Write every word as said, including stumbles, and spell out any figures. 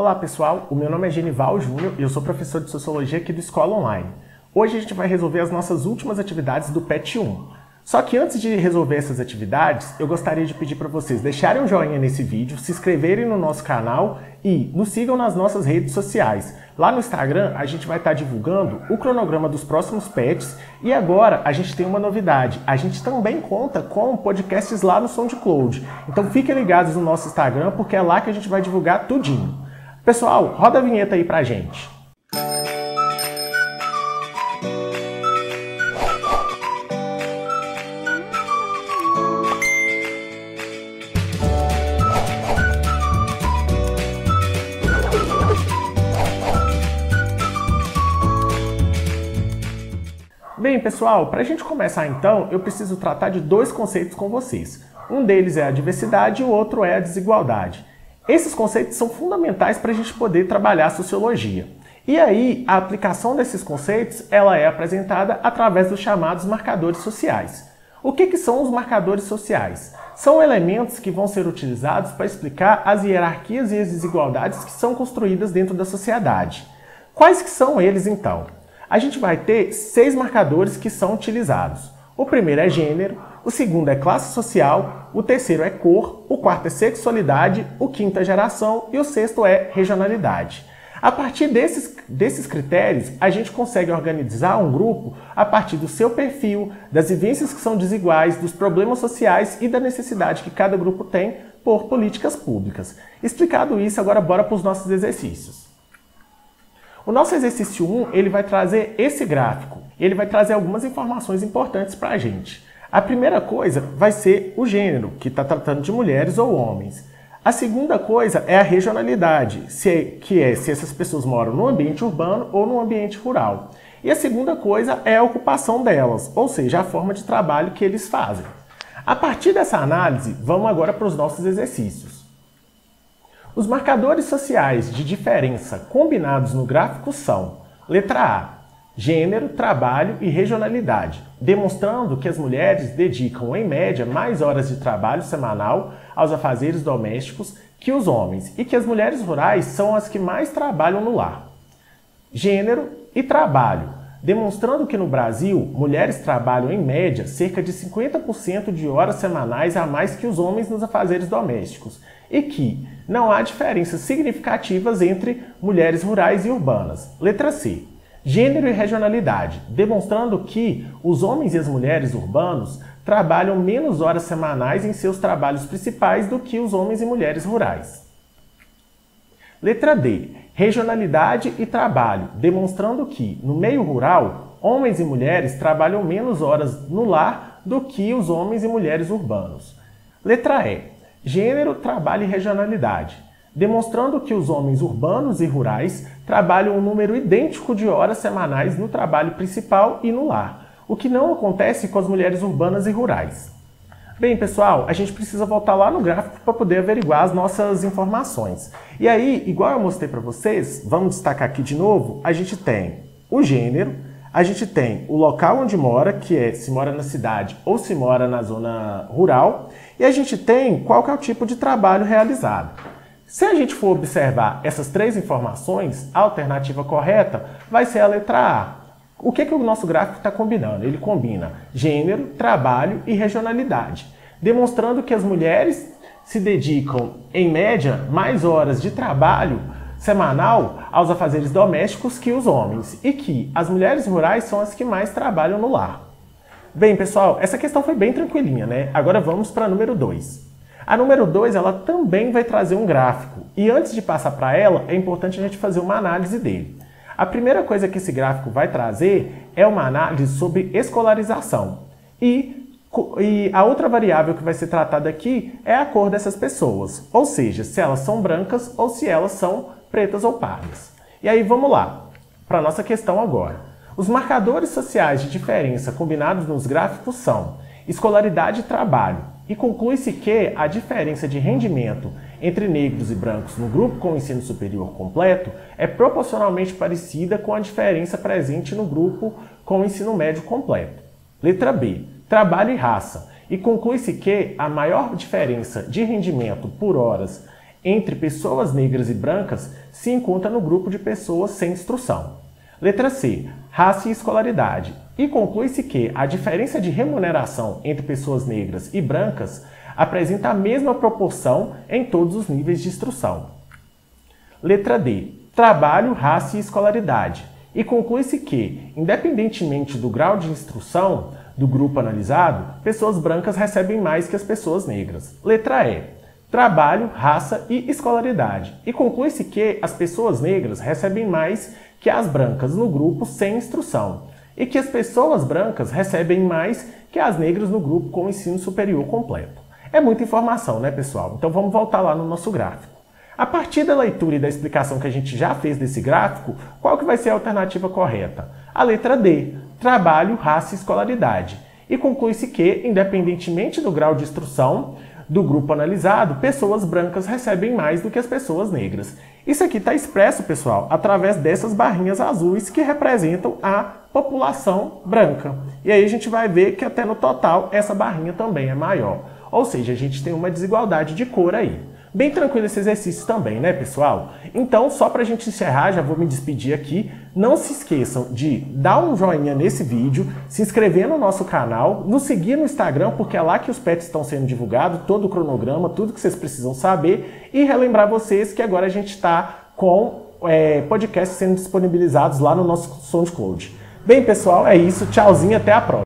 Olá pessoal, o meu nome é Genival Júnior e eu sou professor de Sociologia aqui do Escola Online. Hoje a gente vai resolver as nossas últimas atividades do P E T um. Só que antes de resolver essas atividades, eu gostaria de pedir para vocês deixarem um joinha nesse vídeo, se inscreverem no nosso canal e nos sigam nas nossas redes sociais. Lá no Instagram a gente vai estar divulgando o cronograma dos próximos P E Ts e agora a gente tem uma novidade, a gente também conta com podcasts lá no SoundCloud. Então fiquem ligados no nosso Instagram porque é lá que a gente vai divulgar tudinho. Pessoal, roda a vinheta aí pra gente. Bem, pessoal, para a gente começar então, eu preciso tratar de dois conceitos com vocês. Um deles é a diversidade e o outro é a desigualdade. Esses conceitos são fundamentais para a gente poder trabalhar a sociologia. E aí, a aplicação desses conceitos ela é apresentada através dos chamados marcadores sociais. O que, que são os marcadores sociais? São elementos que vão ser utilizados para explicar as hierarquias e as desigualdades que são construídas dentro da sociedade. Quais que são eles, então? A gente vai ter seis marcadores que são utilizados. O primeiro é gênero, o segundo é classe social, o terceiro é cor, o quarto é sexualidade, o quinto é geração e o sexto é regionalidade. A partir desses, desses critérios, a gente consegue organizar um grupo a partir do seu perfil, das vivências que são desiguais, dos problemas sociais e da necessidade que cada grupo tem por políticas públicas. Explicado isso, agora bora para os nossos exercícios. O nosso exercício um, ele vai trazer esse gráfico. Ele vai trazer algumas informações importantes para a gente. A primeira coisa vai ser o gênero, que está tratando de mulheres ou homens. A segunda coisa é a regionalidade, se, que é se essas pessoas moram no ambiente urbano ou no ambiente rural. E a segunda coisa é a ocupação delas, ou seja, a forma de trabalho que eles fazem. A partir dessa análise, vamos agora para os nossos exercícios. Os marcadores sociais de diferença combinados no gráfico são: letra A, gênero, trabalho e regionalidade, demonstrando que as mulheres dedicam, em média, mais horas de trabalho semanal aos afazeres domésticos que os homens e que as mulheres rurais são as que mais trabalham no lar. Gênero e trabalho, demonstrando que no Brasil, mulheres trabalham, em média, cerca de cinquenta por cento de horas semanais a mais que os homens nos afazeres domésticos e que não há diferenças significativas entre mulheres rurais e urbanas. Letra C. Gênero e regionalidade, demonstrando que os homens e as mulheres urbanos trabalham menos horas semanais em seus trabalhos principais do que os homens e mulheres rurais. Letra D. Regionalidade e trabalho, demonstrando que, no meio rural, homens e mulheres trabalham menos horas no lar do que os homens e mulheres urbanos. Letra E. Gênero, trabalho e regionalidade, demonstrando que os homens urbanos e rurais trabalham um número idêntico de horas semanais no trabalho principal e no lar, o que não acontece com as mulheres urbanas e rurais. Bem, pessoal, a gente precisa voltar lá no gráfico para poder averiguar as nossas informações. E aí, igual eu mostrei para vocês, vamos destacar aqui de novo, a gente tem o gênero, a gente tem o local onde mora, que é se mora na cidade ou se mora na zona rural, e a gente tem qual que é o tipo de trabalho realizado. Se a gente for observar essas três informações, a alternativa correta vai ser a letra A. O que, que o nosso gráfico está combinando? Ele combina gênero, trabalho e regionalidade, demonstrando que as mulheres se dedicam, em média, mais horas de trabalho semanal aos afazeres domésticos que os homens e que as mulheres rurais são as que mais trabalham no lar. Bem, pessoal, essa questão foi bem tranquilinha, né? Agora vamos para a número dois. A número dois, ela também vai trazer um gráfico e antes de passar para ela, é importante a gente fazer uma análise dele. A primeira coisa que esse gráfico vai trazer é uma análise sobre escolarização. E, e a outra variável que vai ser tratada aqui é a cor dessas pessoas, ou seja, se elas são brancas ou se elas são pretas ou pardas. E aí vamos lá, para a nossa questão agora. Os marcadores sociais de diferença combinados nos gráficos são escolaridade e trabalho, e conclui-se que a diferença de rendimento entre negros e brancos no grupo com ensino superior completo é proporcionalmente parecida com a diferença presente no grupo com ensino médio completo. Letra B. Trabalho e raça. E conclui-se que a maior diferença de rendimento por horas entre pessoas negras e brancas se encontra no grupo de pessoas sem instrução. Letra C. Raça e escolaridade. E conclui-se que a diferença de remuneração entre pessoas negras e brancas apresenta a mesma proporção em todos os níveis de instrução. Letra D. Trabalho, raça e escolaridade. E conclui-se que, independentemente do grau de instrução do grupo analisado, pessoas brancas recebem mais que as pessoas negras. Letra E. Trabalho, raça e escolaridade. E conclui-se que as pessoas negras recebem mais que as brancas no grupo sem instrução, e que as pessoas brancas recebem mais que as negras no grupo com ensino superior completo. É muita informação, né, pessoal? Então vamos voltar lá no nosso gráfico. A partir da leitura e da explicação que a gente já fez desse gráfico, qual que vai ser a alternativa correta? A letra D, trabalho, raça e escolaridade. E conclui-se que, independentemente do grau de instrução do grupo analisado, pessoas brancas recebem mais do que as pessoas negras. Isso aqui está expresso, pessoal, através dessas barrinhas azuis que representam a população branca. E aí a gente vai ver que até no total essa barrinha também é maior. Ou seja, a gente tem uma desigualdade de cor aí. Bem tranquilo esse exercício também, né, pessoal? Então, só para a gente encerrar, já vou me despedir aqui. Não se esqueçam de dar um joinha nesse vídeo, se inscrever no nosso canal, nos seguir no Instagram, porque é lá que os pets estão sendo divulgados, todo o cronograma, tudo que vocês precisam saber. E relembrar vocês que agora a gente está com é, podcasts sendo disponibilizados lá no nosso SoundCloud. Bem, pessoal, é isso. Tchauzinho, até a próxima.